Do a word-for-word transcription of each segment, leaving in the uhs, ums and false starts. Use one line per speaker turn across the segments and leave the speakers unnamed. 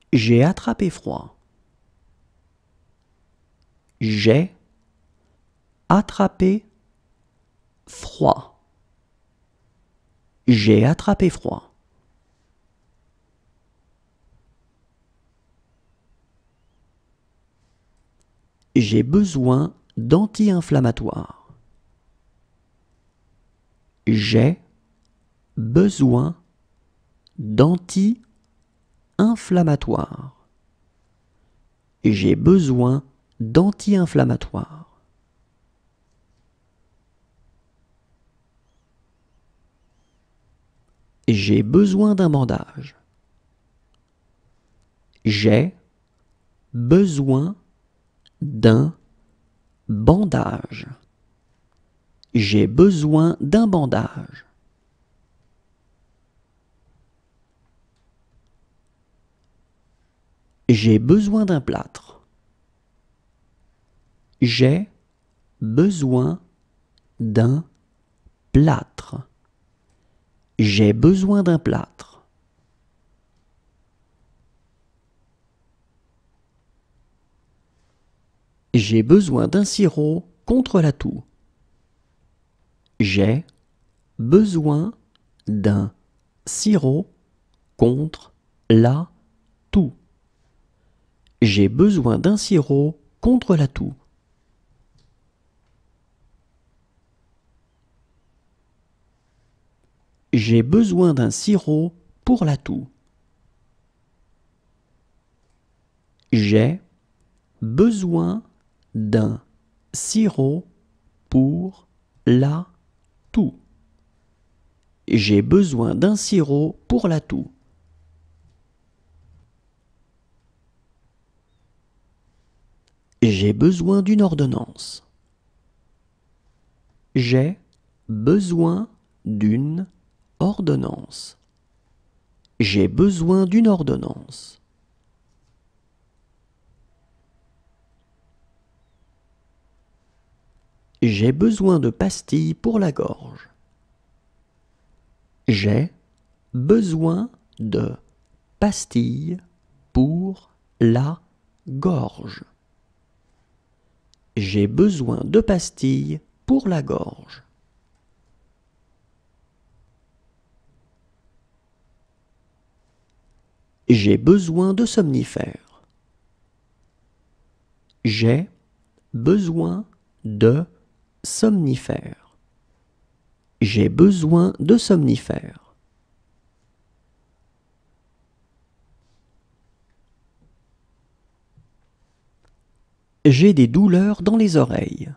J'ai attrapé froid. J'ai attrapé froid. J'ai attrapé froid. J'ai besoin d'anti-inflammatoires. J'ai besoin d'anti-inflammatoires. J'ai besoin d'anti-inflammatoires. J'ai besoin d'un bandage. J'ai besoin d'un bandage. J'ai besoin d'un bandage. J'ai besoin d'un plâtre. J'ai besoin d'un plâtre. J'ai besoin d'un plâtre. J'ai besoin d'un sirop contre la toux. J'ai besoin d'un sirop contre la toux. J'ai besoin d'un sirop contre la toux. J'ai besoin d'un sirop pour la toux. J'ai besoin d'un sirop pour la toux. J'ai besoin d'un sirop pour la toux. J'ai besoin d'une ordonnance. J'ai besoin d'une ordonnance. J'ai besoin d'une ordonnance. J'ai besoin de pastilles pour la gorge. J'ai besoin de pastilles pour la gorge. J'ai besoin de pastilles pour la gorge. J'ai besoin de somnifères. J'ai besoin de somnifères. J'ai besoin de somnifères. J'ai des douleurs dans les oreilles.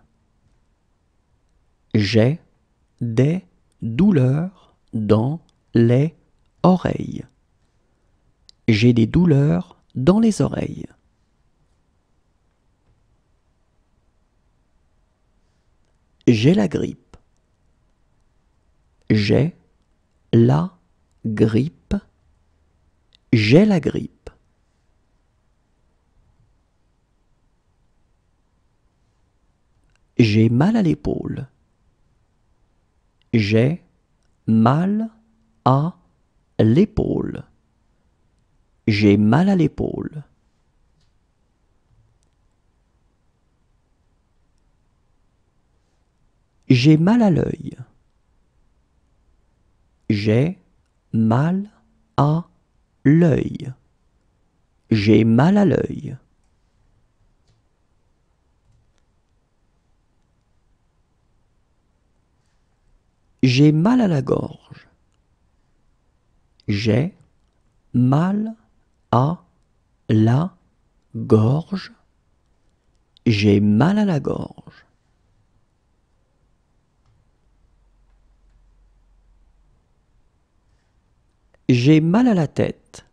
J'ai des douleurs dans les oreilles. J'ai des douleurs dans les oreilles. J'ai la grippe. J'ai la grippe. J'ai la grippe. J'ai mal à l'épaule. J'ai mal à l'épaule. J'ai mal à l'épaule. J'ai mal à l'œil. J'ai mal à l'œil. J'ai mal à l'œil. J'ai mal à la gorge. J'ai mal à la gorge. J'ai mal à la gorge. J'ai mal à la tête.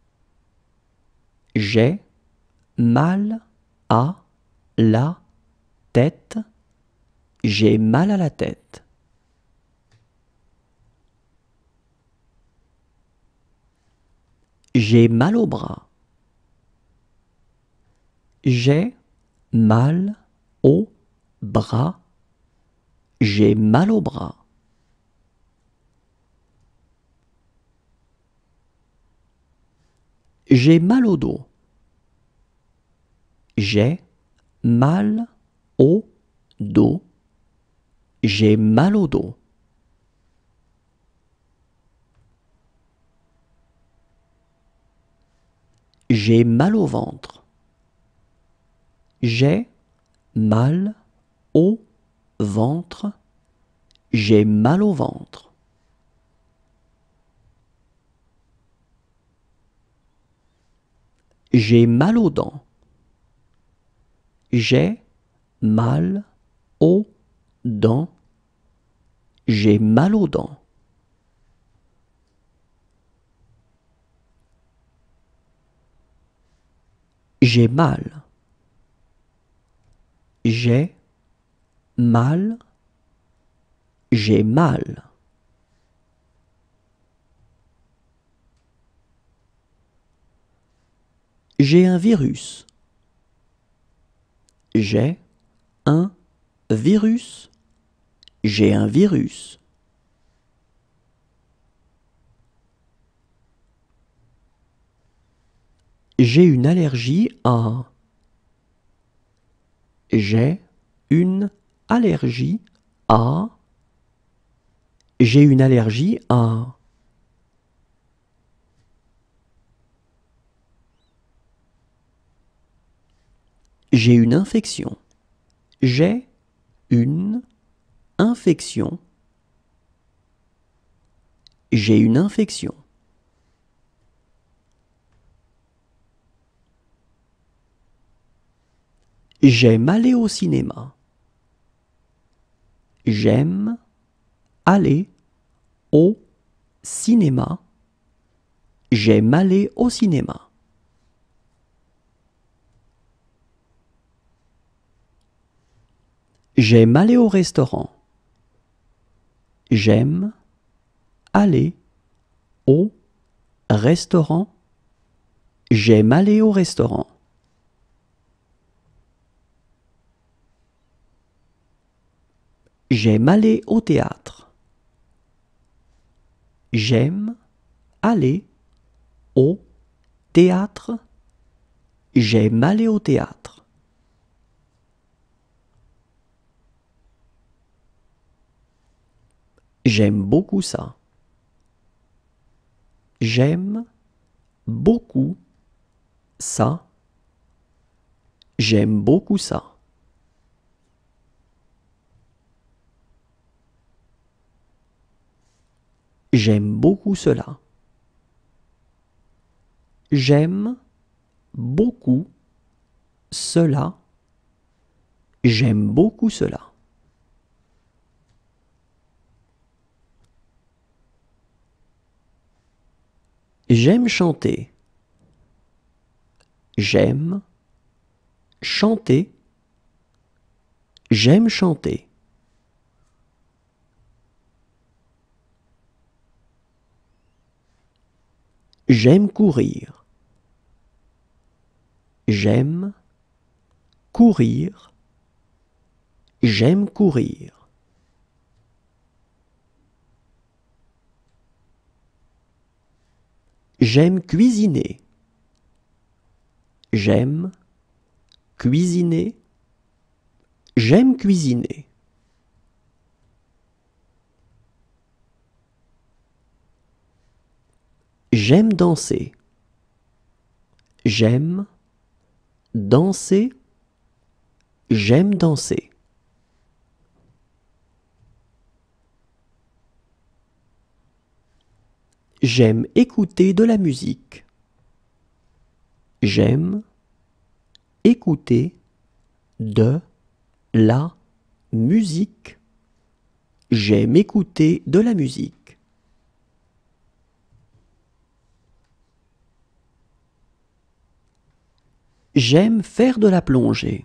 J'ai mal à la tête. J'ai mal à la tête. J'ai mal au bras. J'ai mal au bras. J'ai mal au bras. J'ai mal au dos. J'ai mal au dos. J'ai mal au dos. J'ai mal au ventre. J'ai mal au ventre. J'ai mal au ventre. J'ai mal aux dents. J'ai mal aux dents. J'ai mal aux dents. J'ai mal. J'ai mal. J'ai mal. J'ai un virus. J'ai un virus. J'ai un virus. J'ai une allergie à. J'ai une allergie à. J'ai une allergie à. J'ai une infection. J'ai une infection. J'ai une infection. J'aime aller au cinéma. J'aime aller au cinéma. J'aime aller au cinéma. J'aime aller au restaurant. J'aime aller au restaurant. J'aime aller au restaurant. J'aime aller au théâtre. J'aime aller au théâtre. J'aime aller au théâtre. J'aime beaucoup ça. J'aime beaucoup ça. J'aime beaucoup ça. J'aime beaucoup cela. J'aime beaucoup cela. J'aime beaucoup cela. J'aime chanter. J'aime chanter. J'aime chanter. J'aime courir. J'aime courir. J'aime courir. J'aime cuisiner. J'aime cuisiner. J'aime cuisiner. J'aime danser. J'aime danser. J'aime danser. J'aime écouter de la musique. J'aime écouter de la musique. J'aime écouter de la musique. J'aime faire de la plongée.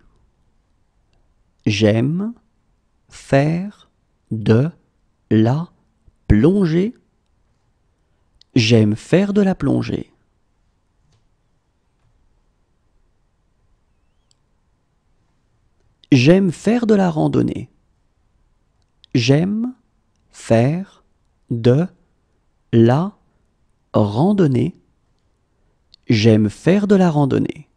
J'aime faire de la plongée. J'aime faire de la plongée. J'aime faire de la randonnée. J'aime faire de la randonnée. J'aime faire de la randonnée.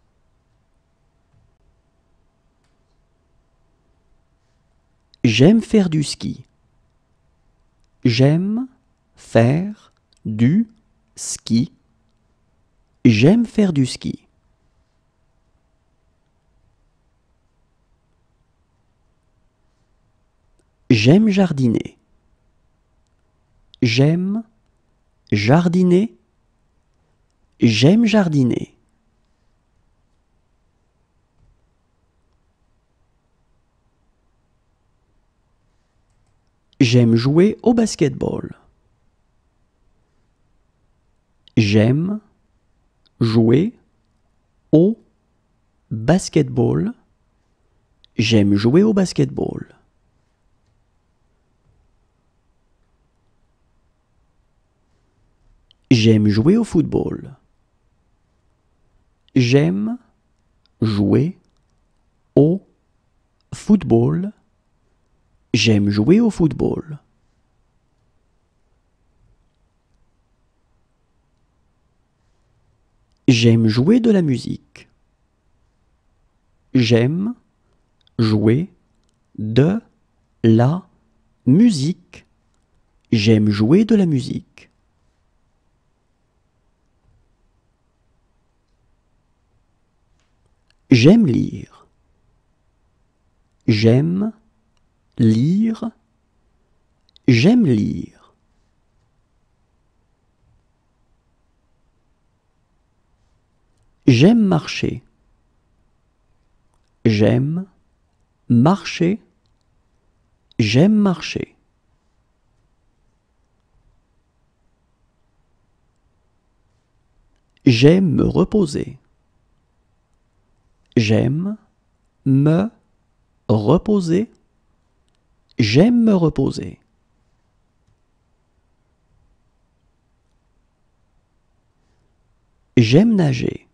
J'aime faire du ski. J'aime faire du ski. J'aime faire du ski. J'aime jardiner. J'aime jardiner. J'aime jardiner. J'aime jouer au basket-ball. J'aime jouer au basket-ball. J'aime jouer au basket-ball. J'aime jouer au football. J'aime jouer au football. J'aime jouer au football. J'aime jouer de la musique. J'aime jouer de la musique. J'aime jouer de la musique. J'aime lire. J'aime lire. J'aime lire. J'aime marcher. J'aime marcher. J'aime marcher. J'aime me reposer. J'aime me reposer. J'aime me reposer. J'aime nager.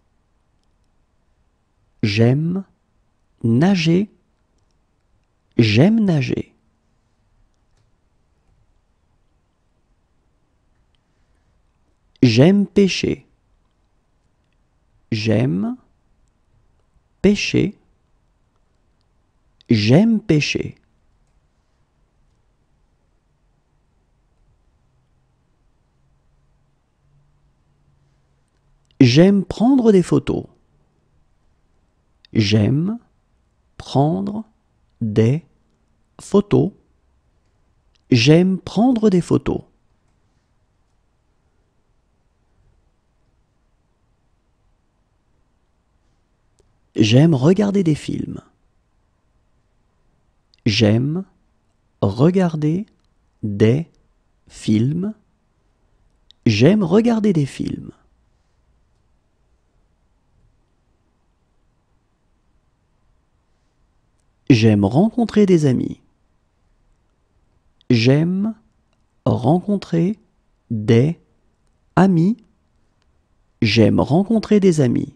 J'aime nager. J'aime nager. J'aime pêcher. J'aime pêcher. J'aime pêcher. J'aime prendre des photos. J'aime prendre des photos. J'aime prendre des photos. J'aime regarder des films. J'aime regarder des films. J'aime regarder des films. J'aime rencontrer des amis. J'aime rencontrer des amis. J'aime rencontrer des amis.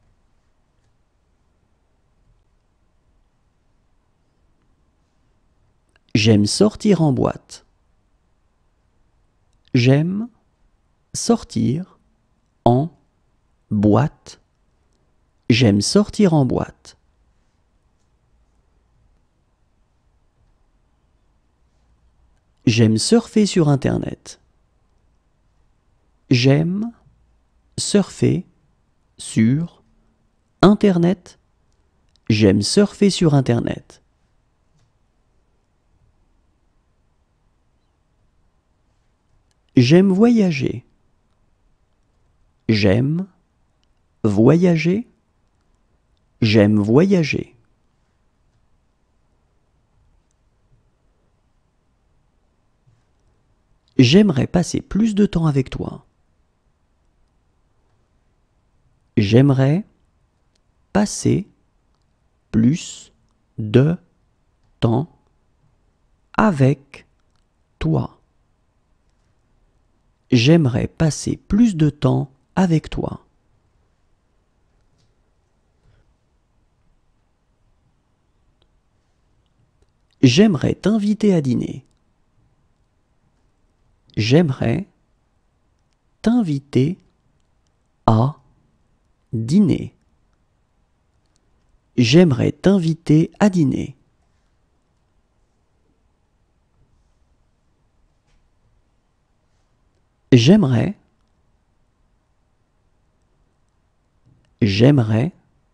J'aime sortir en boîte. J'aime sortir en boîte. J'aime sortir en boîte. J'aime surfer sur Internet. J'aime surfer sur Internet. J'aime surfer sur Internet. J'aime voyager. J'aime voyager. J'aime voyager. J'aimerais passer plus de temps avec toi. J'aimerais passer plus de temps avec toi. J'aimerais passer plus de temps avec toi. J'aimerais t'inviter à dîner. J'aimerais t'inviter à dîner. J'aimerais t'inviter à dîner. J'aimerais. J'aimerais.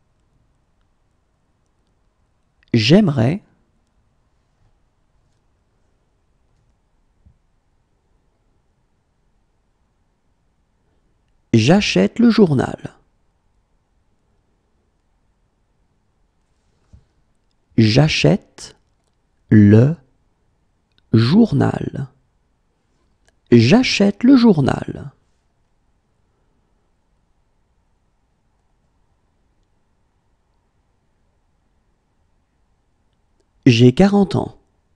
J'aimerais. J'achète le journal. J'achète le journal. J'achète le journal. J'ai quarante ans.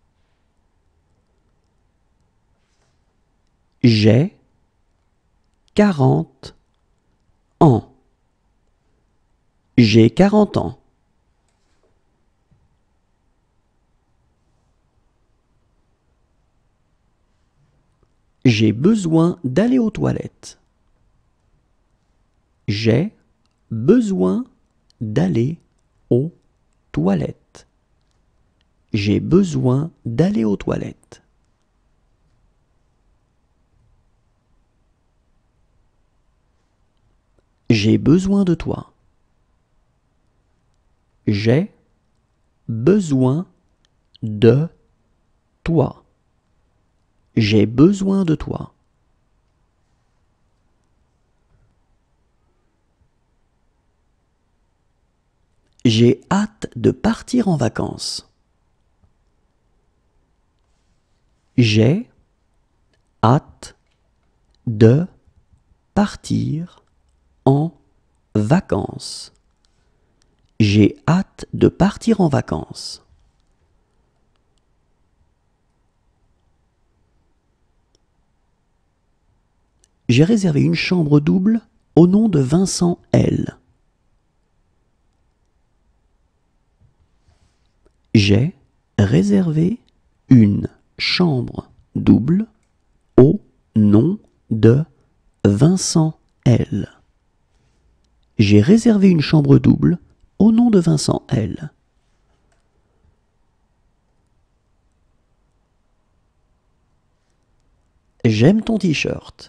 J'ai quarante ans. J'ai quarante ans. J'ai besoin d'aller aux toilettes. J'ai besoin d'aller aux toilettes. J'ai besoin d'aller aux toilettes. J'ai besoin de toi. J'ai besoin de toi. J'ai besoin de toi. J'ai hâte de partir en vacances. J'ai hâte de partir en vacances. J'ai hâte de partir en vacances. J'ai réservé une chambre double au nom de Vincent L. J'ai réservé une chambre double au nom de Vincent L. J'ai réservé une chambre double au nom de Vincent L. J'aime ton t-shirt.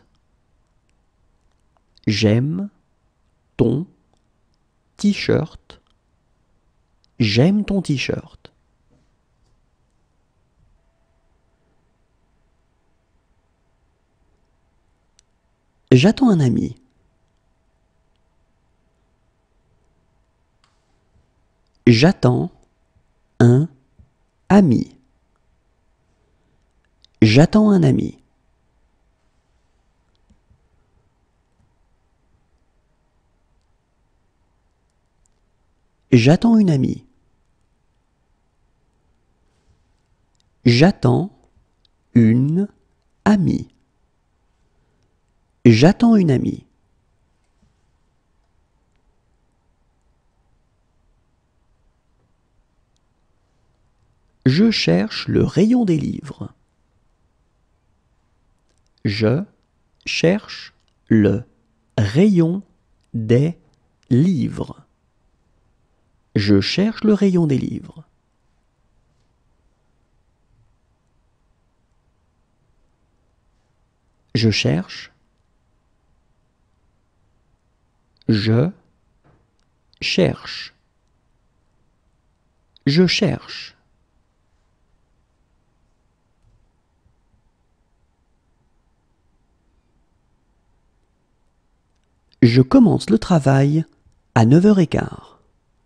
J'aime ton t-shirt. J'aime ton t-shirt. J'attends un ami. J'attends un ami. J'attends un ami. J'attends une amie. J'attends une amie. J'attends une amie. Je cherche le rayon des livres. Je cherche le rayon des livres. Je cherche le rayon des livres. Je cherche. Je cherche. Je cherche. Je commence le travail à neuf heures quinze.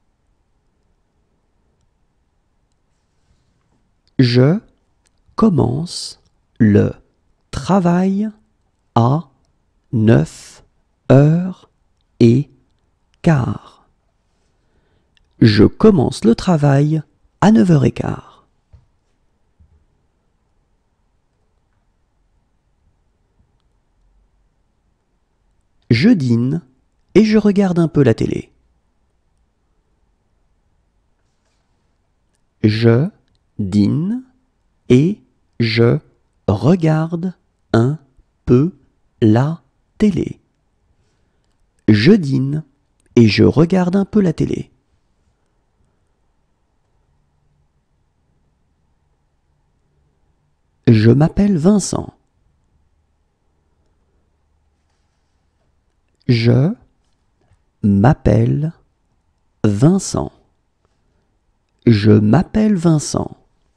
Je commence le travail à neuf heures quinze. Je commence le travail à neuf heures quinze. Je dîne et je regarde un peu la télé. Je dîne et je regarde un peu la télé. Je dîne et je regarde un peu la télé. Je m'appelle Vincent. Je m'appelle Vincent. Je m'appelle Vincent.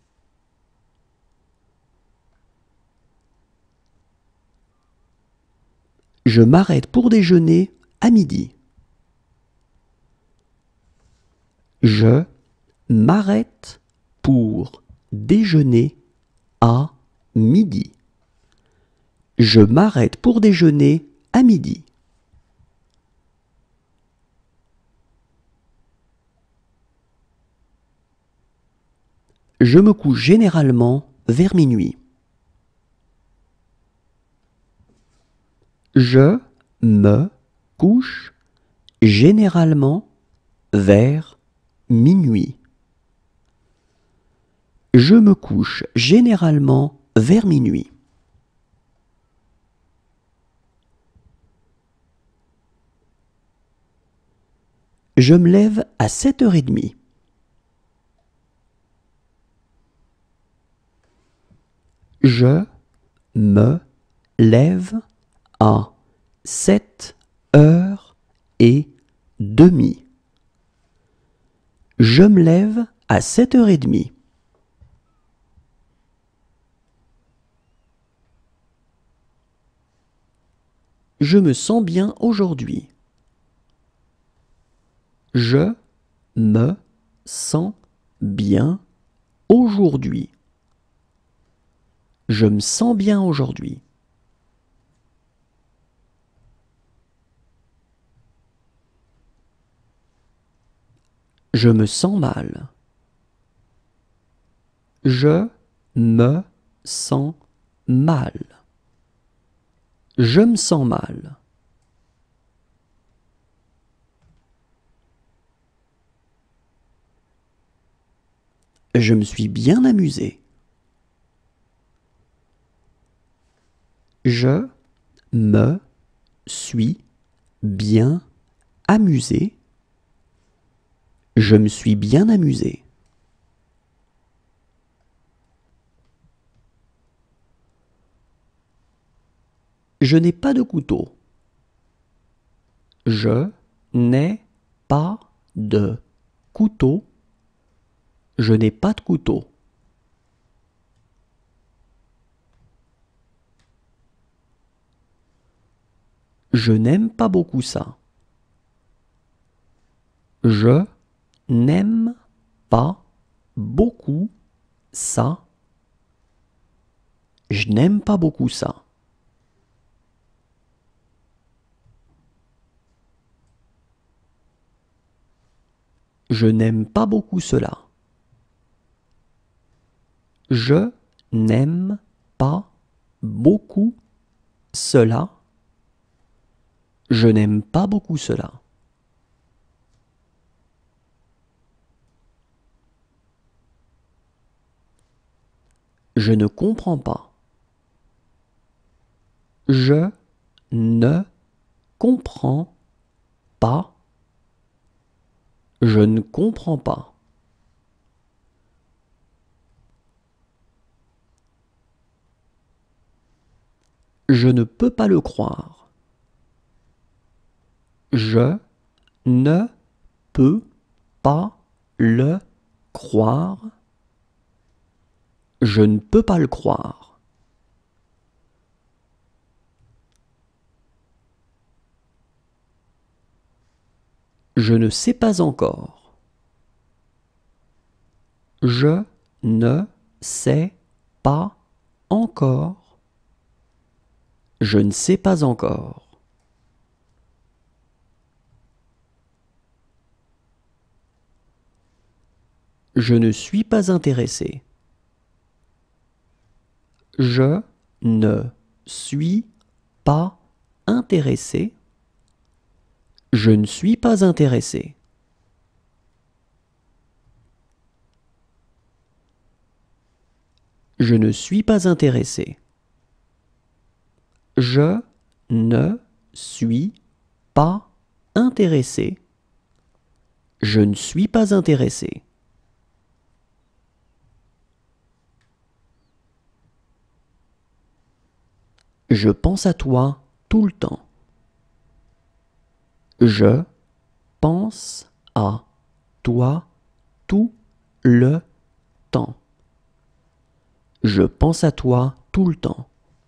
Je m'arrête pour déjeuner à midi. Je m'arrête pour déjeuner à midi. Je m'arrête pour déjeuner à midi. Je me couche généralement vers minuit. Je me couche généralement vers minuit. Je me couche généralement vers minuit. Je me lève à sept heures trente. Je me lève à sept heures et demie. Je me lève à sept heures trente. Je me sens bien aujourd'hui. Je me sens bien aujourd'hui. Je me sens bien aujourd'hui. Je me sens mal. Je me sens mal. Je me sens mal. Je me suis bien amusé. Je me suis bien amusé. Je me suis bien amusé. Je n'ai pas de couteau. Je n'ai pas de couteau. Je n'ai pas de couteau. Je n'aime pas beaucoup ça. Je n'aime pas beaucoup ça. Je n'aime pas beaucoup ça. Je n'aime pas beaucoup cela. Je n'aime pas beaucoup cela. Je n'aime pas beaucoup cela. Je ne comprends pas. Je ne comprends pas. Je ne comprends pas. Je ne peux pas le croire. Je ne peux pas le croire. Je ne peux pas le croire. Je ne sais pas encore. Je ne sais pas encore. Je ne sais pas encore. Je ne suis pas intéressé. Je ne suis pas intéressé. Je ne suis pas intéressé. Je ne suis pas intéressé. Je ne suis pas intéressé. Je ne suis pas intéressé. Je pense à toi tout le temps. Je pense à toi tout le temps. Je pense à toi tout le temps.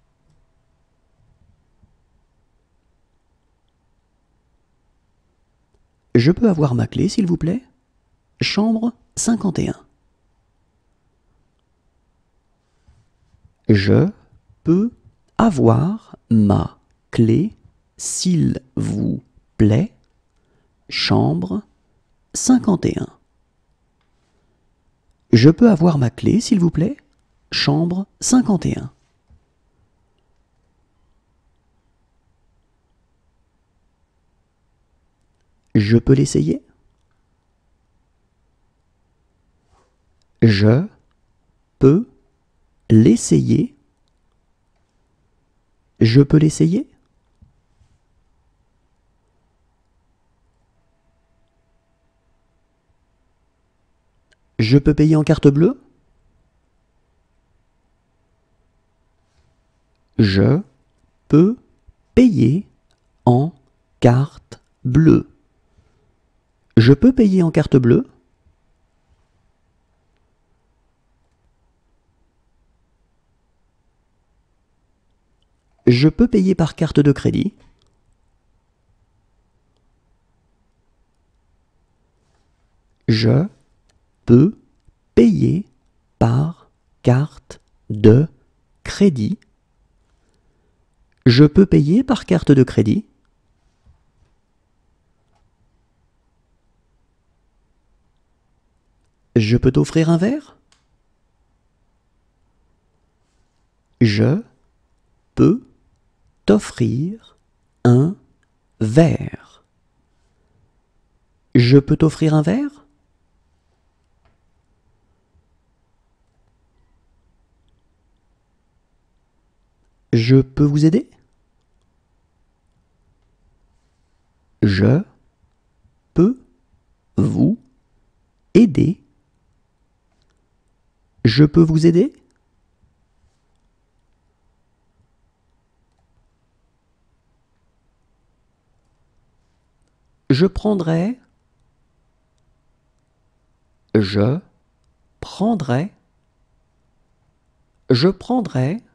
Je peux avoir ma clé, s'il vous plaît? Chambre cinquante et un. Je peux avoir ma clé, s'il vous plaît? Chambre cinquante et un. Je peux avoir ma clé, s'il vous plaît? Chambre cinquante et un. Je peux l'essayer? Je peux l'essayer? Je peux l'essayer? Je peux payer en carte bleue? Je peux payer en carte bleue. Je peux payer en carte bleue? Je peux payer par carte de crédit? Je peux payer par carte de crédit? Je peux payer par carte de crédit? Je peux t'offrir un verre? Je peux t'offrir un verre. Je peux t'offrir un verre? Je peux vous aider? Je peux vous aider? Je peux vous aider? Je prendrai. Je prendrai. Je prendrai